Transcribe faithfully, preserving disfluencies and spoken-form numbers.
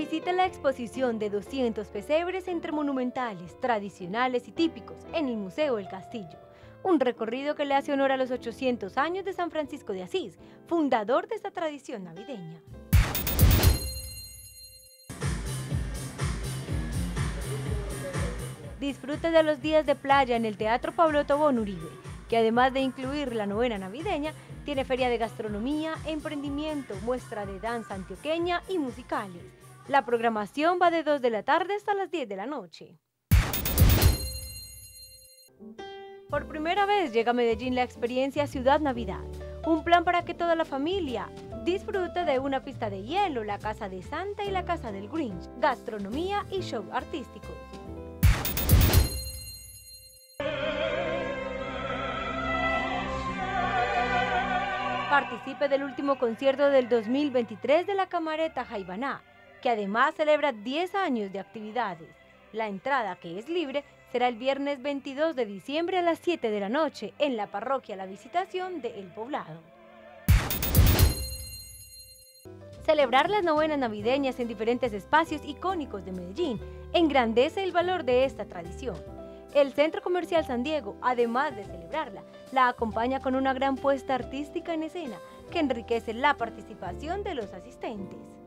Visita la exposición de doscientos pesebres entre monumentales, tradicionales y típicos en el Museo El Castillo. Un recorrido que le hace honor a los ochocientos años de San Francisco de Asís, fundador de esta tradición navideña. Disfrute de los días de playa en el Teatro Pablo Tobón Uribe, que además de incluir la novena navideña, tiene feria de gastronomía, emprendimiento, muestra de danza antioqueña y musicales. La programación va de dos de la tarde hasta las diez de la noche. Por primera vez llega a Medellín la experiencia Ciudad Navidad, un plan para que toda la familia disfrute de una pista de hielo, la Casa de Santa y la Casa del Grinch, gastronomía y show artísticos. Participe del último concierto del dos mil veintitrés de la Camareta Jaibaná, que además celebra diez años de actividades. La entrada, que es libre, será el viernes veintidós de diciembre a las siete de la noche en la parroquia La Visitación de El Poblado. Celebrar las novenas navideñas en diferentes espacios icónicos de Medellín engrandece el valor de esta tradición. El Centro Comercial San Diego, además de celebrarla, la acompaña con una gran puesta artística en escena que enriquece la participación de los asistentes.